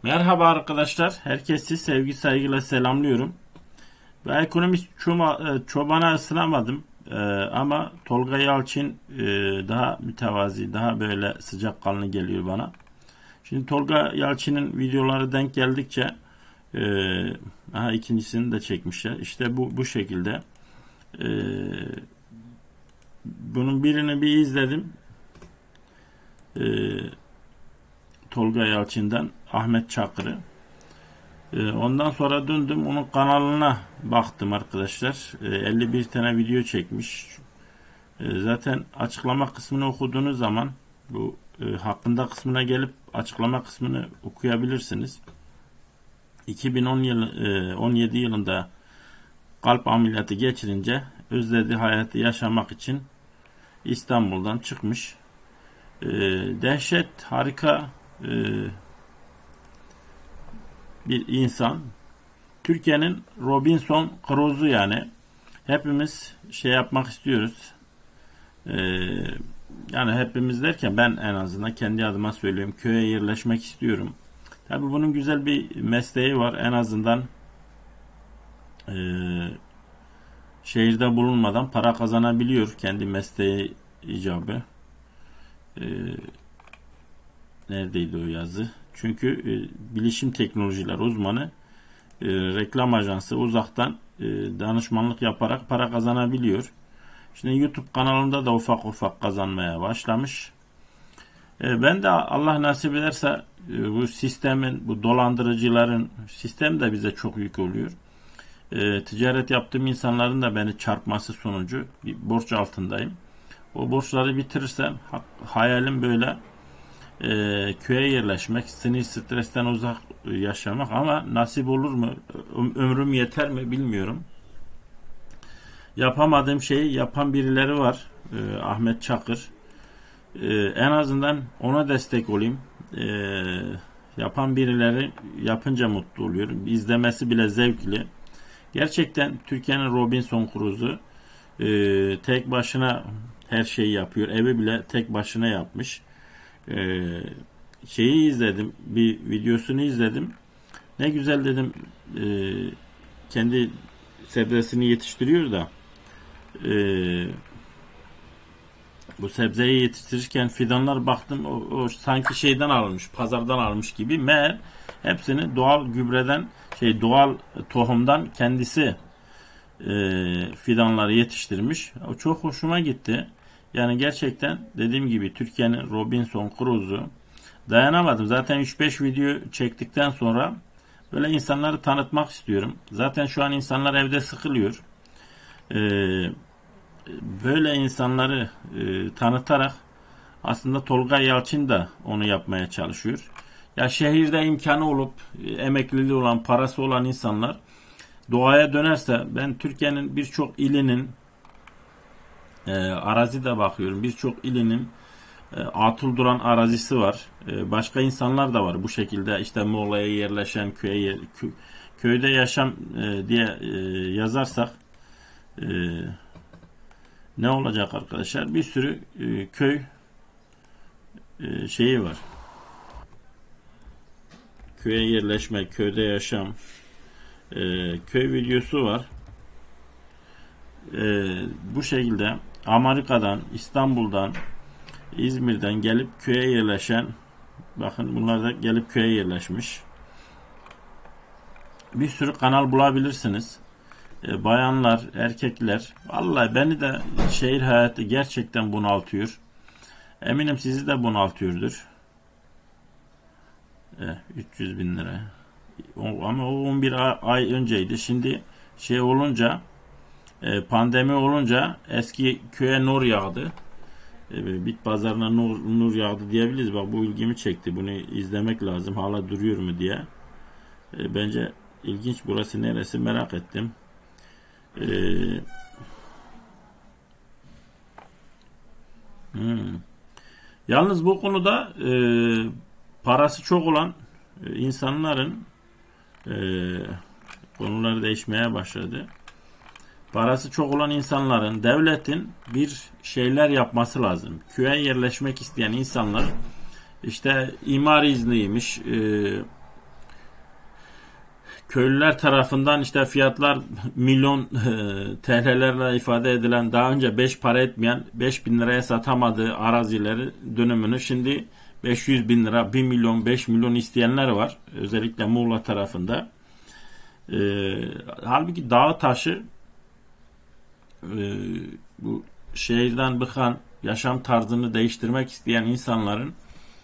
Merhaba arkadaşlar. Herkesi sevgi saygıyla selamlıyorum. Ben ekonomist çobana ısınamadım. Ama Tolga Yalçın daha mütevazi, daha böyle sıcakkanlı geliyor bana. Şimdi Tolga Yalçın'ın videoları denk geldikçe ikincisini de çekmişler. İşte bu şekilde. E, Bunun birini bir izledim. E, Tolga Yalçın'dan Ahmet Çakır'ı. Ondan sonra döndüm onun kanalına baktım arkadaşlar. 51 tane video çekmiş. Zaten açıklama kısmını okuduğunuz zaman bu hakkında kısmına gelip açıklama kısmını okuyabilirsiniz. 2017 yılında kalp ameliyatı geçirince özlediği hayatı yaşamak için İstanbul'dan çıkmış. Dehşet, harika bir insan. Türkiye'nin Robinson Crusoe'u yani. Hepimiz şey yapmak istiyoruz. Yani hepimiz derken ben en azından kendi adıma söylüyorum. Köye yerleşmek istiyorum. Tabii bunun güzel bir mesleği var. En azından şehirde bulunmadan para kazanabiliyor. Kendi mesleği icabı. Neredeydi o yazı? Çünkü bilişim teknolojiler uzmanı reklam ajansı uzaktan danışmanlık yaparak para kazanabiliyor. Şimdi YouTube kanalında da ufak ufak kazanmaya başlamış. Ben de Allah nasip ederse bu sistemin, bu dolandırıcıların sistem de bize çok yük oluyor. Ticaret yaptığım insanların da beni çarpması sonucu bir borç altındayım. O borçları bitirirsem hayalim böyle köye yerleşmek, sinir stresten uzak yaşamak ama nasip olur mu? Ömrüm yeter mi bilmiyorum. Yapamadığım şeyi yapan birileri var. Ahmet Çakır. En azından ona destek olayım. Yapan birileri yapınca mutlu oluyorum. İzlemesi bile zevkli. Gerçekten Türkiye'nin Robinson Crusoe'u tek başına her şeyi yapıyor. Evi bile tek başına yapmış. Şeyi izledim, bir videosunu izledim. Ne güzel dedim, kendi sebzesini yetiştiriyor da bu sebzeyi yetiştirirken fidanlar baktım o sanki şeyden alınmış, pazardan almış gibi. Meğer hepsini doğal gübreden, doğal tohumdan kendisi fidanları yetiştirmiş. O çok hoşuma gitti. Yani gerçekten dediğim gibi Türkiye'nin Robinson Crusoe'u. Dayanamadım. Zaten 3-5 video çektikten sonra böyle insanları tanıtmak istiyorum. Zaten şu an insanlar evde sıkılıyor. Böyle insanları tanıtarak aslında Tolga Yalçın da onu yapmaya çalışıyor. Ya şehirde imkanı olup emekliliği olan, parası olan insanlar doğaya dönerse, ben Türkiye'nin birçok ilinin arazi de bakıyorum. Birçok ilinin atıl duran arazisi var. Başka insanlar da var bu şekilde, işte Muğla'ya yerleşen, köyde yaşam diye yazarsak ne olacak arkadaşlar? Bir sürü köy şeyi var. Köye yerleşme, köyde yaşam köy videosu var. Bu şekilde Amerika'dan, İstanbul'dan, İzmir'den gelip köye yerleşen, bakın bunlar da gelip köye yerleşmiş. Bir sürü kanal bulabilirsiniz. Bayanlar, erkekler. Vallahi beni de şehir hayatı gerçekten bunaltıyor. Eminim sizi de bunaltıyordur. 300 bin lira. Ama o 11 ay önceydi. Şimdi olunca, pandemi olunca eski köye nur yağdı. Bit pazarına nur yağdı diyebiliriz. Bak bu ilgimi çekti. Bunu izlemek lazım. Hala duruyor mu diye. Bence ilginç. Burası neresi merak ettim. Yalnız bu konuda parası çok olan insanların konuları değişmeye başladı. Parası çok olan insanların, devletin bir şeyler yapması lazım. Köye yerleşmek isteyen insanlar işte imar izniymiş, köylüler tarafından işte fiyatlar milyon TL'lerle ifade edilen, daha önce 5 para etmeyen, 5.000 liraya satamadığı arazileri, dönümünü şimdi 500 bin lira, 1 milyon, 5 milyon isteyenler var. Özellikle Muğla tarafında. Halbuki dağı taşı bu şehirden bıkan, yaşam tarzını değiştirmek isteyen insanların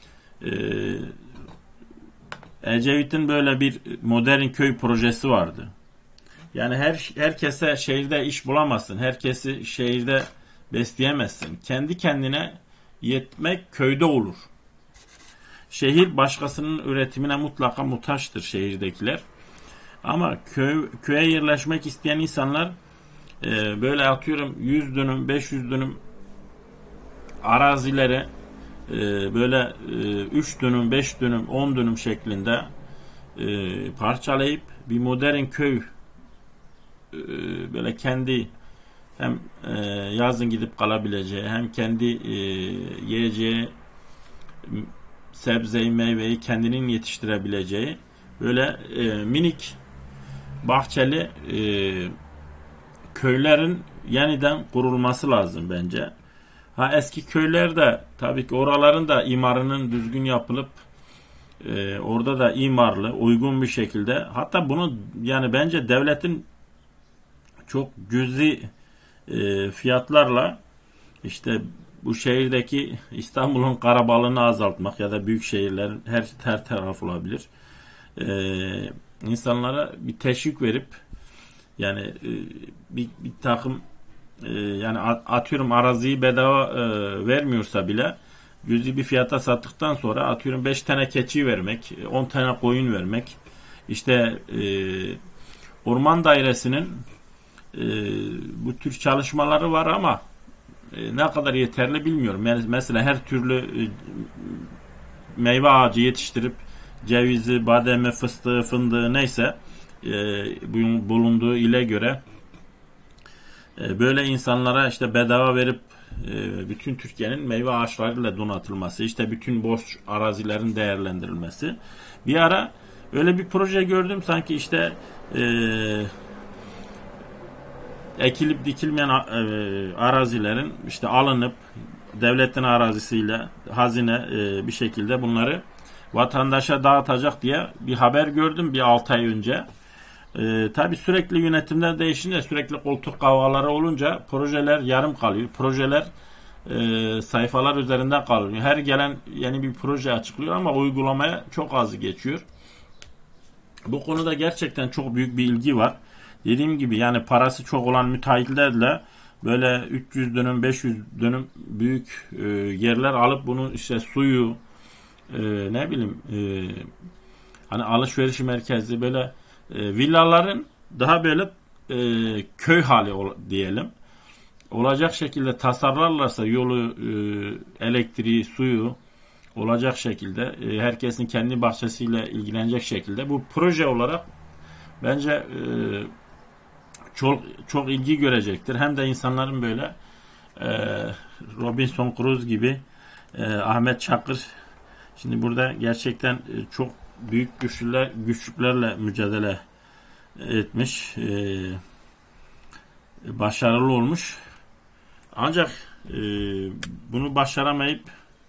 Ecevit'in böyle bir modern köy projesi vardı. Yani herkese şehirde iş bulamazsın. Herkesi şehirde besleyemezsin. Kendi kendine yetmek köyde olur. Şehir başkasının üretimine mutlaka muhtaçtır şehirdekiler. Ama köye yerleşmek isteyen insanlar böyle atıyorum 100 dönüm, 500 dönüm arazileri böyle 3 dönüm, 5 dönüm, 10 dönüm şeklinde parçalayıp bir modern köy böyle kendi hem yazın gidip kalabileceği, hem kendi yiyeceği sebzeyi, meyveyi kendinin yetiştirebileceği böyle minik bahçeli köylerin yeniden kurulması lazım bence. Eski köylerde tabii ki oraların da imarının düzgün yapılıp orada da imarlı, uygun bir şekilde, hatta bunu yani bence devletin çok cüzi fiyatlarla işte bu şehirdeki İstanbul'un karabalığını azaltmak ya da büyük şehirlerin her taraf olabilir. İnsanlara bir teşvik verip yani bir takım yani atıyorum araziyi bedava vermiyorsa bile cüzi bir fiyata sattıktan sonra atıyorum 5 tane keçi vermek, 10 tane koyun vermek. İşte orman dairesinin bu tür çalışmaları var ama ne kadar yeterli bilmiyorum. Yani mesela her türlü meyve ağacı yetiştirip cevizi, bademi, fıstığı, fındığı neyse bulunduğu ile göre böyle insanlara işte bedava verip bütün Türkiye'nin meyve ağaçlarıyla donatılması, işte bütün boş arazilerin değerlendirilmesi. Bir ara öyle bir proje gördüm, sanki işte ekilip dikilmeyen arazilerin işte alınıp devletin arazisiyle hazine bir şekilde bunları vatandaşa dağıtacak diye bir haber gördüm bir 6 ay önce. Tabi sürekli yönetimler değişince, sürekli koltuk kavgaları olunca projeler yarım kalıyor. Projeler sayfalar üzerinde kalıyor. Her gelen yeni bir proje açıklıyor ama uygulamaya çok azı geçiyor. Bu konuda gerçekten çok büyük bir ilgi var. Dediğim gibi yani parası çok olan müteahhitlerle böyle 300 dönüm 500 dönüm büyük yerler alıp bunun işte suyu ne bileyim hani alışveriş merkezi böyle villaların daha böyle köy hali diyelim olacak şekilde tasarlarlarsa yolu, elektriği, suyu olacak şekilde herkesin kendi bahçesiyle ilgilenecek şekilde bu proje olarak bence çok ilgi görecektir. Hem de insanların böyle Robinson Crusoe gibi Ahmet Çakır şimdi burada gerçekten çok büyük güçlüklerle mücadele etmiş, başarılı olmuş. Ancak bunu başaramayıp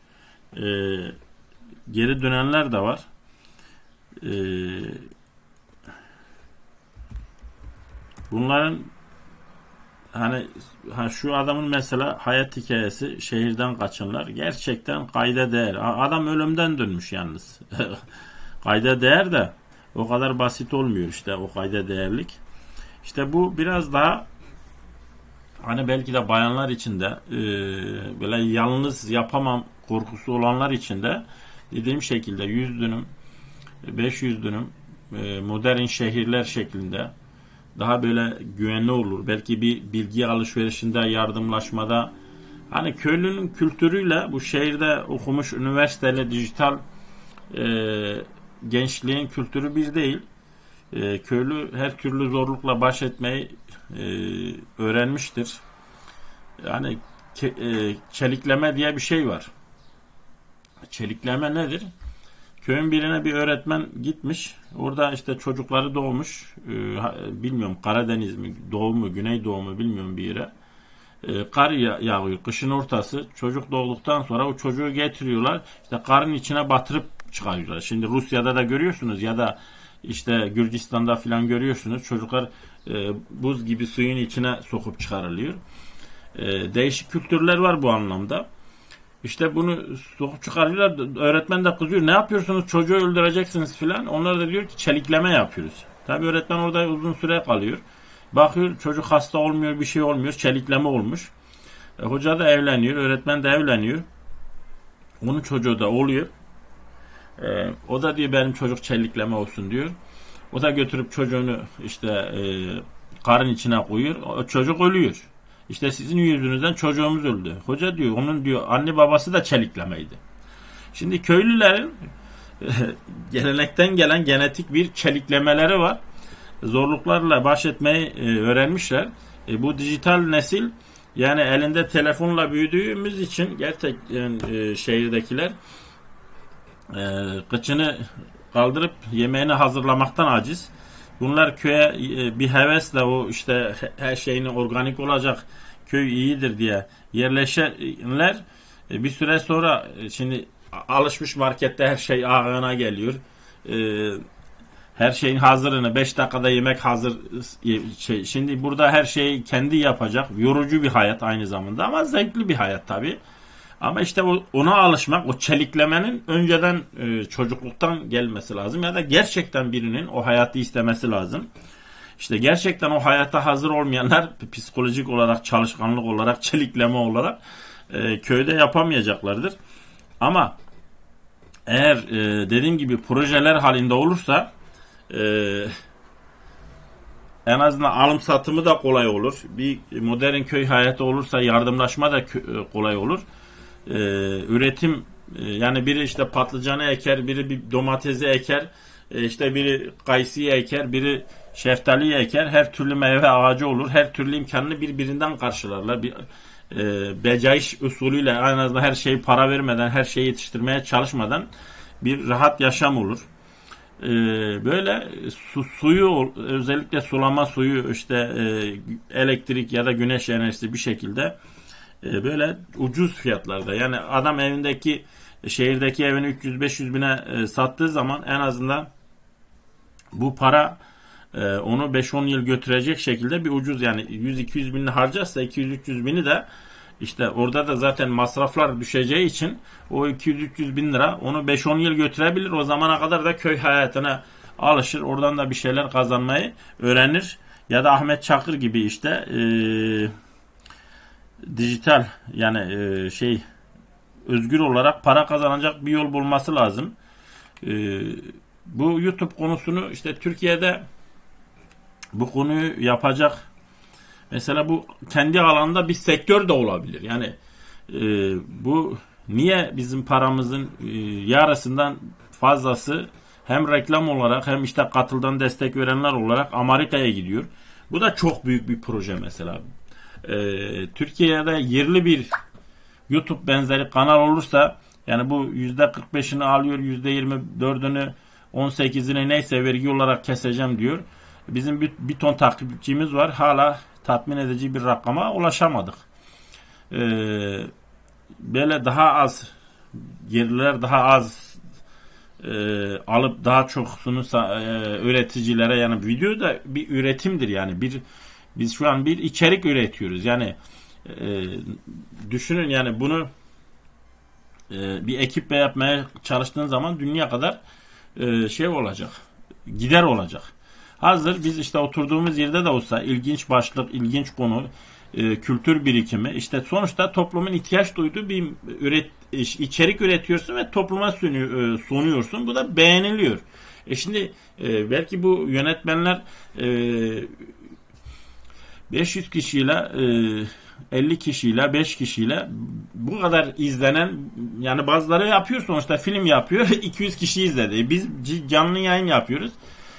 geri dönenler de var. Bunların hani şu adamın mesela hayat hikayesi, şehirden kaçanlar gerçekten kayda değer. Adam ölümden dönmüş yalnız. Kayda değer de o kadar basit olmuyor işte o kayda değerlik. İşte bu biraz daha hani belki de bayanlar için de böyle yalnız yapamam korkusu olanlar için de dediğim şekilde 100 dönüm 500 dönüm modern şehirler şeklinde daha böyle güvenli olur. Belki bir bilgi alışverişinde, yardımlaşmada hani köylünün kültürüyle bu şehirde okumuş üniversiteyle dijital gençliğin kültürü bir değil. Köylü her türlü zorlukla baş etmeyi öğrenmiştir. Yani çelikleme diye bir şey var. Çelikleme nedir? Köyün birine bir öğretmen gitmiş. Orada işte çocukları doğmuş. Bilmiyorum Karadeniz mi, Doğu mu, Güneydoğu mu bilmiyorum bir yere. Kar yağıyor. Kışın ortası. Çocuk doğduktan sonra o çocuğu getiriyorlar. İşte karın içine batırıp çıkarıyorlar. Şimdi Rusya'da da görüyorsunuz ya da işte Gürcistan'da falan görüyorsunuz. Çocuklar buz gibi suyun içine sokup çıkarılıyor. Değişik kültürler var bu anlamda. İşte bunu sokup çıkarıyorlar. Öğretmen de kızıyor. Ne yapıyorsunuz? Çocuğu öldüreceksiniz filan. Onlar da diyor ki çelikleme yapıyoruz. Tabii öğretmen orada uzun süre kalıyor. Bakıyor çocuk hasta olmuyor, bir şey olmuyor. Çelikleme olmuş. Hoca da evleniyor. Öğretmen de evleniyor. Onun çocuğu da oluyor. O da diyor benim çocuk çelikleme olsun diyor. O da götürüp çocuğunu işte karın içine koyuyor. O çocuk ölüyor. İşte sizin yüzünüzden çocuğumuz öldü. Hoca diyor onun diyor anne babası da çeliklemeydi. Şimdi köylülerin gelenekten gelen genetik bir çeliklemeleri var. Zorluklarla baş etmeyi öğrenmişler. Bu dijital nesil yani elinde telefonla büyüdüğümüz için gerçekten şehirdekiler kıçını kaldırıp yemeğini hazırlamaktan aciz. Bunlar köye bir hevesle o işte her şeyin organik olacak, köy iyidir diye yerleşenler bir süre sonra şimdi alışmış markette her şey ağına geliyor. Her şeyin hazırını 5 dakikada yemek hazır şimdi burada her şeyi kendi yapacak. Yorucu bir hayat aynı zamanda ama zevkli bir hayat tabii. Ama işte ona alışmak, o çeliklemenin önceden çocukluktan gelmesi lazım ya da gerçekten birinin o hayatı istemesi lazım. İşte gerçekten o hayata hazır olmayanlar psikolojik olarak, çalışkanlık olarak, çelikleme olarak köyde yapamayacaklardır. Ama eğer dediğim gibi projeler halinde olursa en azından alım satımı da kolay olur. Bir modern köy hayatı olursa yardımlaşma da kolay olur. Üretim yani biri işte patlıcanı eker, biri bir domatesi eker, işte biri kayısıyı eker, biri şeftaliyi eker. Her türlü meyve ağacı olur. Her türlü imkanını birbirinden karşılarlar. Bir becaiş usulüyle en azından her şeyi para vermeden, her şeyi yetiştirmeye çalışmadan bir rahat yaşam olur. Böyle suyu özellikle sulama suyu işte elektrik ya da güneş enerjisi bir şekilde böyle ucuz fiyatlarda yani adam evindeki şehirdeki evini 300-500 bine sattığı zaman en azından bu para onu 5-10 yıl götürecek şekilde bir ucuz yani 100-200 binini harcarsa 200-300 bini de işte orada da zaten masraflar düşeceği için o 200-300 bin lira onu 5-10 yıl götürebilir. O zamana kadar da köy hayatına alışır. Oradan da bir şeyler kazanmayı öğrenir. Ya da Ahmet Çakır gibi işte dijital yani özgür olarak para kazanacak bir yol bulması lazım. Bu YouTube konusunu işte Türkiye'de bu konuyu yapacak mesela bu kendi alanda bir sektör de olabilir. Yani bu niye bizim paramızın yarısından fazlası hem reklam olarak hem işte katıldan destek verenler olarak Amerika'ya gidiyor. Bu da çok büyük bir proje mesela. Türkiye'de yerli bir YouTube benzeri kanal olursa yani bu %45'ini alıyor, %24'ünü 18'ini neyse vergi olarak keseceğim diyor. Bizim bir ton takipçimiz var. Hala tatmin edici bir rakama ulaşamadık. Böyle daha az yerliler daha az alıp daha çokunu üreticilere yani video da bir üretimdir yani biz şu an bir içerik üretiyoruz yani düşünün yani bunu bir ekiple yapmaya çalıştığın zaman dünya kadar şey olacak gider olacak. Hazır biz işte oturduğumuz yerde de olsa ilginç başlık, ilginç konu, kültür birikimi işte sonuçta toplumun ihtiyaç duyduğu bir içerik üretiyorsun ve topluma sunuyorsun. Bu da beğeniliyor. Şimdi belki bu yönetmenler 500 kişiyle 50 kişiyle 5 kişiyle bu kadar izlenen yani bazıları yapıyor sonuçta film yapıyor 200 kişi izledi. Biz canlı yayın yapıyoruz.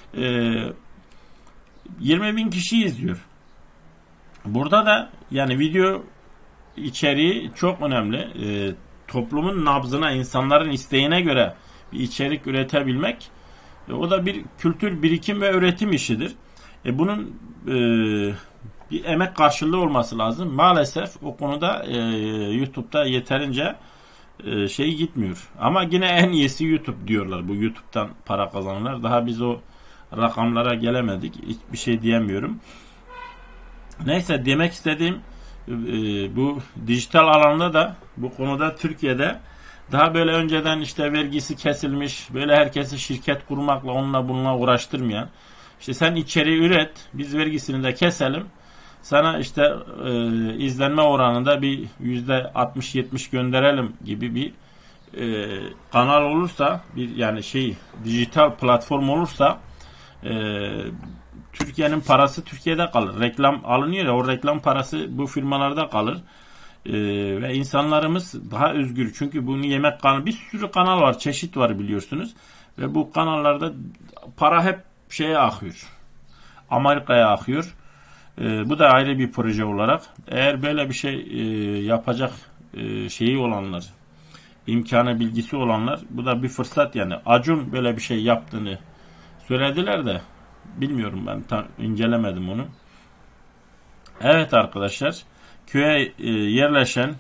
20.000 kişi izliyor. Burada da yani video içeriği çok önemli. Toplumun nabzına, insanların isteğine göre bir içerik üretebilmek, o da bir kültür, birikim ve öğretim işidir. Bunun bir emek karşılığı olması lazım. Maalesef o konuda YouTube'da yeterince şey gitmiyor. Ama yine en iyisi YouTube diyorlar. Bu YouTube'dan para kazananlar. Daha biz o rakamlara gelemedik. Hiçbir şey diyemiyorum. Neyse, demek istediğim bu dijital alanda da, bu konuda Türkiye'de daha böyle önceden işte vergisi kesilmiş, böyle herkesi şirket kurmakla onunla bununla uğraştırmayan, işte sen içeriği üret, biz vergisini de keselim, sana işte izlenme oranında bir %60-70 gönderelim gibi bir kanal olursa, bir yani dijital platform olursa, Türkiye'nin parası Türkiye'de kalır. Reklam alınıyor ya, o reklam parası bu firmalarda kalır. Ve insanlarımız daha özgür. Çünkü bunu yemek kanalı, bir sürü kanal var, çeşit var biliyorsunuz. Ve bu kanallarda para hep şeye akıyor. Amerika'ya akıyor. Bu da ayrı bir proje olarak. Eğer böyle bir şey yapacak şeyi olanlar, imkanı, bilgisi olanlar, bu da bir fırsat yani. Acun böyle bir şey yaptığını söylediler de bilmiyorum, ben tam incelemedim onu. Evet arkadaşlar, köye yerleşen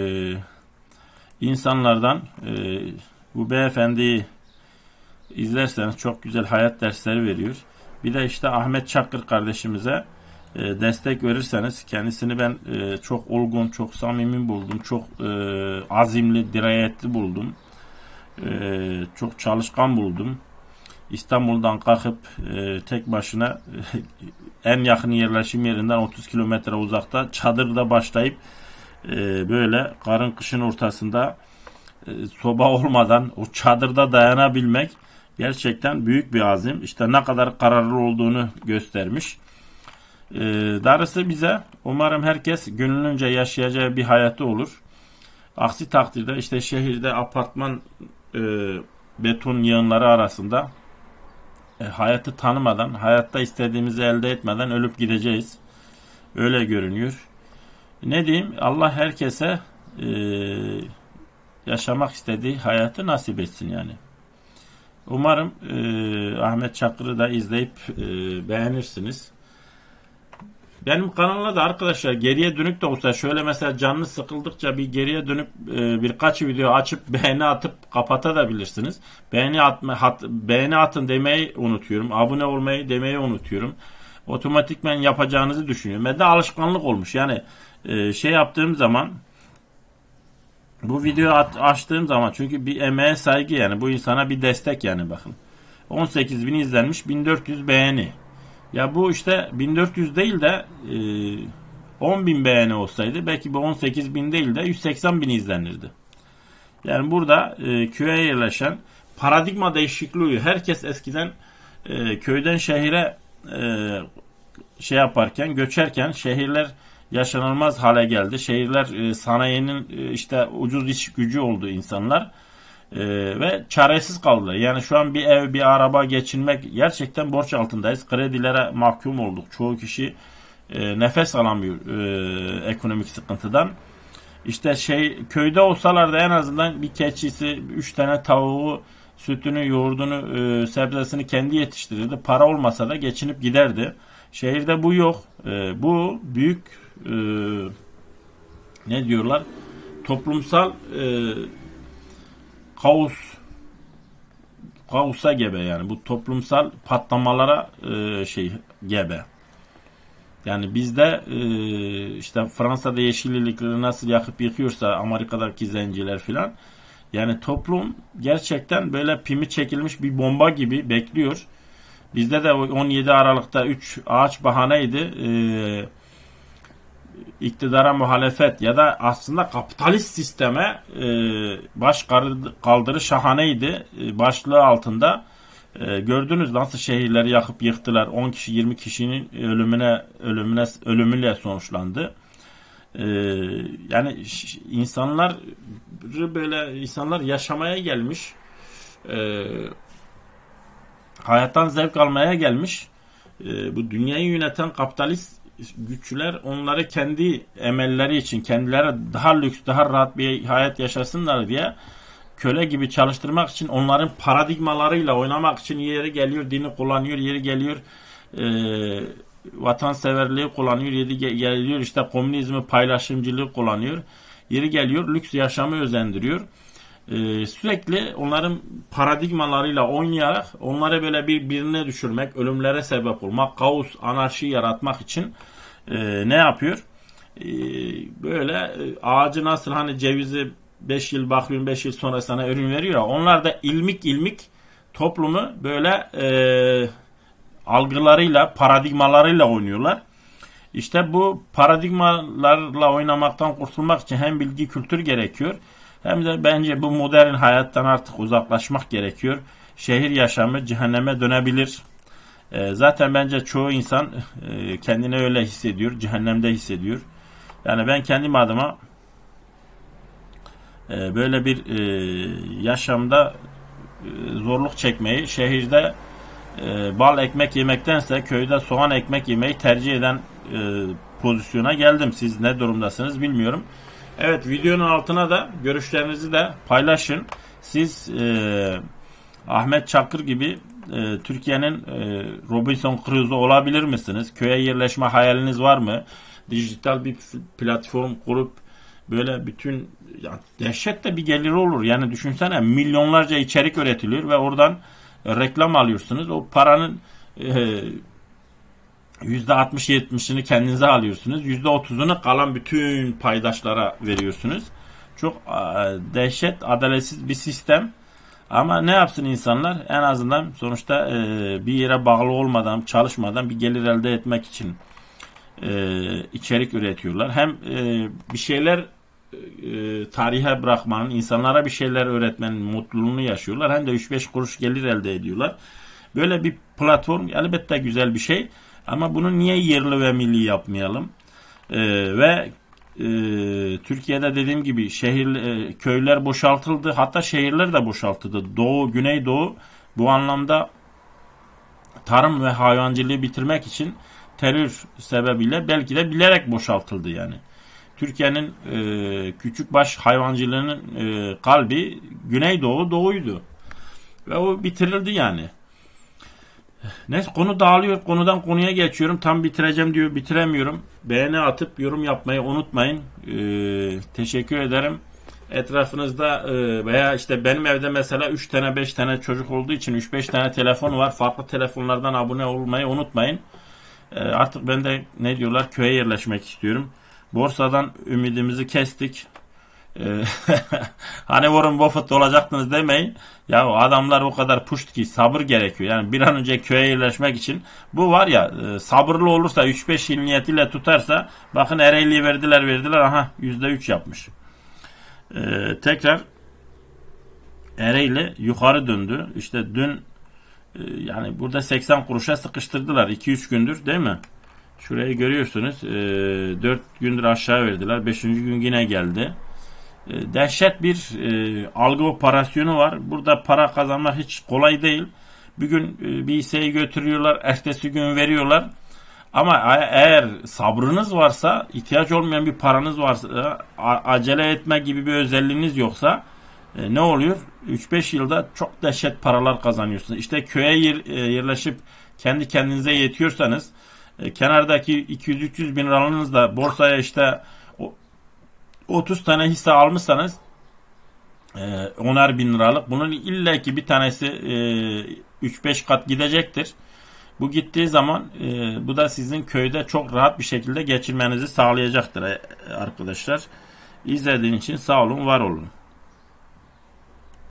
insanlardan bu beyefendiyi izlerseniz çok güzel hayat dersleri veriyor. Bir de işte Ahmet Çakır kardeşimize destek verirseniz, kendisini ben çok olgun, çok samimi buldum. Çok azimli, dirayetli buldum. Çok çalışkan buldum. İstanbul'dan kalkıp tek başına en yakın yerleşim yerinden 30 kilometre uzakta çadırda başlayıp böyle karın kışın ortasında soba olmadan o çadırda dayanabilmek gerçekten büyük bir azim. İşte ne kadar kararlı olduğunu göstermiş. Darısı bize. Umarım herkes gönlünce yaşayacağı bir hayatı olur. Aksi takdirde işte şehirde apartman beton yığınları arasında hayatı tanımadan, hayatta istediğimizi elde etmeden ölüp gideceğiz. Öyle görünüyor. Ne diyeyim? Allah herkese yaşamak istediği hayatı nasip etsin yani. Umarım Ahmet Çakır'ı da izleyip beğenirsiniz. Benim kanalda da arkadaşlar geriye dönük de olsa, şöyle mesela canlı sıkıldıkça bir geriye dönüp birkaç video açıp beğeni atıp kapatabilirsiniz. Beğeni atın demeyi unutuyorum. Abone olmayı demeyi unutuyorum. Otomatikmen yapacağınızı düşünüyorum. Ben de alışkanlık olmuş. Yani şey yaptığım zaman, bu videoyu açtığım zaman, çünkü bir emeğe saygı, yani bu insana bir destek yani. Bakın 18.000 izlenmiş, 1400 beğeni. Ya bu işte 1400 değil de 10.000 beğeni olsaydı belki bu 18.000 değil de 180.000 izlenirdi. Yani burada köye yerleşen paradigma değişikliği. Herkes eskiden köyden şehire şey yaparken, göçerken şehirler yaşanılmaz hale geldi. Şehirler sanayinin işte ucuz iş gücü oldu insanlar. Ve çaresiz kaldılar. Yani şu an bir ev, bir araba geçinmek, gerçekten borç altındayız. Kredilere mahkum olduk. Çoğu kişi nefes alamıyor ekonomik sıkıntıdan. İşte köyde olsalar da en azından bir keçisi, 3 tane tavuğu, sütünü, yoğurdunu, sebzesini kendi yetiştirirdi. Para olmasa da geçinip giderdi. Şehirde bu yok. Bu büyük ne diyorlar? Toplumsal kaosa gebe yani. Bu toplumsal patlamalara gebe. Yani bizde işte Fransa'da yeşillikleri nasıl yakıp yıkıyorsa Amerika'daki zenciler filan, yani toplum gerçekten böyle pimi çekilmiş bir bomba gibi bekliyor. Bizde de 17 Aralık'ta 3 ağaç bahaneydi. İktidara muhalefet ya da aslında kapitalist sisteme baş kaldırı şahaneydi başlığı altında. Gördünüz nasıl şehirleri yakıp yıktılar. 10 kişi 20 kişinin ölümüyle sonuçlandı. Yani insanlar yaşamaya gelmiş, hayattan zevk almaya gelmiş. Bu dünyayı yöneten kapitalist güçler onları kendi emelleri için, kendileri daha lüks, daha rahat bir hayat yaşasınlar diye köle gibi çalıştırmak için, onların paradigmalarıyla oynamak için yeri geliyor dini kullanıyor, yeri geliyor vatanseverliği kullanıyor, yeri geliyor işte komünizmi, paylaşımcılığı kullanıyor, yeri geliyor lüks yaşamı özendiriyor. Sürekli onların paradigmalarıyla oynayarak onları böyle birbirine düşürmek, ölümlere sebep olmak, kaos, anarşi yaratmak için ne yapıyor? Böyle ağacı nasıl hani cevizi 5 yıl bakıyorsun, 5 yıl sonra sana ürün veriyor ya, onlar da ilmik toplumu böyle algılarıyla, paradigmalarıyla oynuyorlar. İşte bu paradigmalarla oynamaktan kurtulmak için hem bilgi kültür gerekiyor, hem de bence bu modern hayattan artık uzaklaşmak gerekiyor. Şehir yaşamı cehenneme dönebilir. Zaten bence çoğu insan kendini öyle hissediyor, cehennemde hissediyor. Yani ben kendim adıma böyle bir yaşamda zorluk çekmeyi, şehirde bal ekmek yemektense köyde soğan ekmek yemeyi tercih eden pozisyona geldim. Siz ne durumdasınız bilmiyorum. Evet, videonun altına da görüşlerinizi de paylaşın. Siz Ahmet Çakır gibi Türkiye'nin Robinson Crusoe olabilir misiniz? Köye yerleşme hayaliniz var mı? Dijital bir platform kurup böyle bütün dehşet de bir geliri olur. Yani düşünsene, milyonlarca içerik üretiliyor ve oradan reklam alıyorsunuz. O paranın %60-70'ini kendinize alıyorsunuz. %30'unu kalan bütün paydaşlara veriyorsunuz. Çok dehşet, adaletsiz bir sistem. Ama ne yapsın insanlar? En azından sonuçta bir yere bağlı olmadan, çalışmadan bir gelir elde etmek için içerik üretiyorlar. Hem bir şeyler tarihe bırakmanın, insanlara bir şeyler öğretmenin mutluluğunu yaşıyorlar. Hem de 3-5 kuruş gelir elde ediyorlar. Böyle bir platform elbette güzel bir şey. Ama bunu niye yerli ve milli yapmayalım? Ve Türkiye'de dediğim gibi köyler boşaltıldı. Hatta şehirler de boşaltıldı. Doğu, Güneydoğu bu anlamda tarım ve hayvancılığı bitirmek için terör sebebiyle belki de bilerek boşaltıldı yani. Türkiye'nin küçükbaş hayvancılığının kalbi Güneydoğu, Doğu'ydu. Ve o bitirildi yani. Neyse, konu dağılıyor. Konudan konuya geçiyorum. Tam bitireceğim diyor, bitiremiyorum. Beğeni atıp yorum yapmayı unutmayın. Teşekkür ederim. Etrafınızda veya işte benim evde mesela 3 tane 5 tane çocuk olduğu için 3-5 tane telefon var. Farklı telefonlardan abone olmayı unutmayın. Artık ben de ne diyorlar, köye yerleşmek istiyorum. Borsadan ümidimizi kestik. Hani Warren Buffett olacaktınız demeyin. Ya adamlar o kadar puşt ki sabır gerekiyor. Yani bir an önce köye yerleşmek için. Bu var ya, sabırlı olursa 3-5 yıl niyetiyle tutarsa, bakın Ereğli'yi verdiler. Aha %3 yapmış. Tekrar Ereğli yukarı döndü. İşte dün yani burada 80 kuruşa sıkıştırdılar 2-3 gündür değil mi? Şurayı görüyorsunuz. 4 gündür aşağı verdiler. 5. gün yine geldi. Dehşet bir algı operasyonu var. Burada para kazanmak hiç kolay değil. Bir gün bir hisseyi götürüyorlar, ertesi gün veriyorlar. Ama eğer sabrınız varsa, ihtiyaç olmayan bir paranız varsa, acele etme gibi bir özelliğiniz yoksa ne oluyor? 3-5 yılda çok dehşet paralar kazanıyorsunuz. İşte köye yerleşip kendi kendinize yetiyorsanız, kenardaki 200-300 bin liranızla borsaya işte 30 tane hisse almışsanız 10'ar bin liralık, bunun illaki bir tanesi 3-5 kat gidecektir. Bu gittiği zaman bu da sizin köyde çok rahat bir şekilde geçirmenizi sağlayacaktır arkadaşlar. İzlediğiniz için sağ olun, var olun.